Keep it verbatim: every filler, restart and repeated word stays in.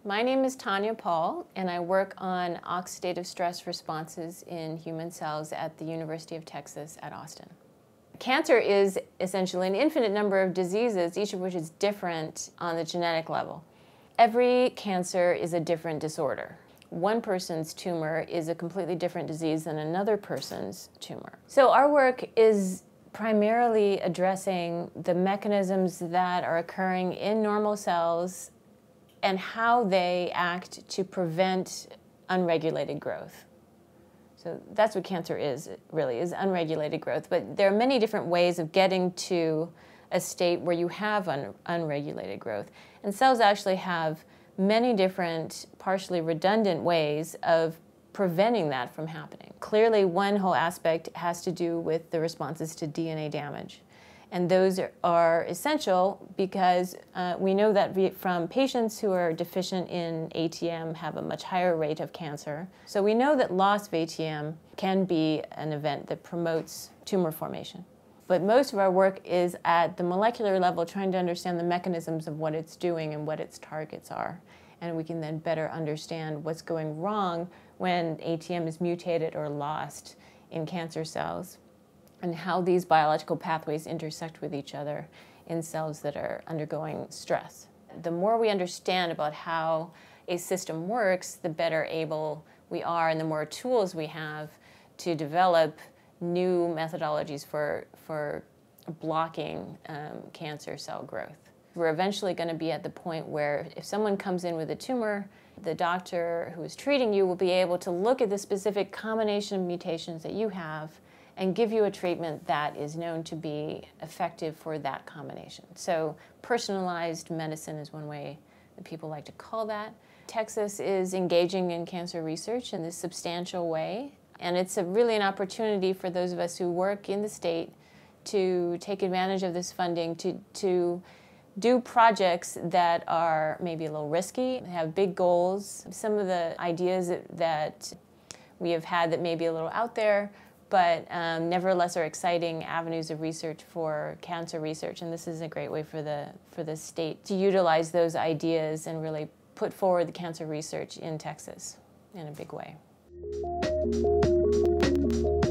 My name is Tanya Paull, and I work on oxidative stress responses in human cells at the University of Texas at Austin. Cancer is essentially an infinite number of diseases, each of which is different on the genetic level. Every cancer is a different disorder. One person's tumor is a completely different disease than another person's tumor. So our work is primarily addressing the mechanisms that are occurring in normal cells and how they act to prevent unregulated growth. So that's what cancer is, really, is unregulated growth. But there are many different ways of getting to a state where you have un unregulated growth. And cells actually have many different, partially redundant ways of preventing that from happening. Clearly, one whole aspect has to do with the responses to D N A damage. And those are, are essential because uh, we know that we, from patients who are deficient in A T M have a much higher rate of cancer. So we know that loss of A T M can be an event that promotes tumor formation. But most of our work is at the molecular level, trying to understand the mechanisms of what it's doing and what its targets are. And we can then better understand what's going wrong when A T M is mutated or lost in cancer cells, and how these biological pathways intersect with each other in cells that are undergoing stress. The more we understand about how a system works, the better able we are and the more tools we have to develop new methodologies for, for blocking um, cancer cell growth. We're eventually going to be at the point where if someone comes in with a tumor, the doctor who is treating you will be able to look at the specific combination of mutations that you have and give you a treatment that is known to be effective for that combination. So personalized medicine is one way that people like to call that. Texas is engaging in cancer research in this substantial way, and it's a, really an opportunity for those of us who work in the state to take advantage of this funding to, to do projects that are maybe a little risky, have big goals. Some of the ideas that, that we have had that may be a little out there, but um, nevertheless are exciting avenues of research for cancer research, and this is a great way for the, for the state to utilize those ideas and really put forward the cancer research in Texas in a big way.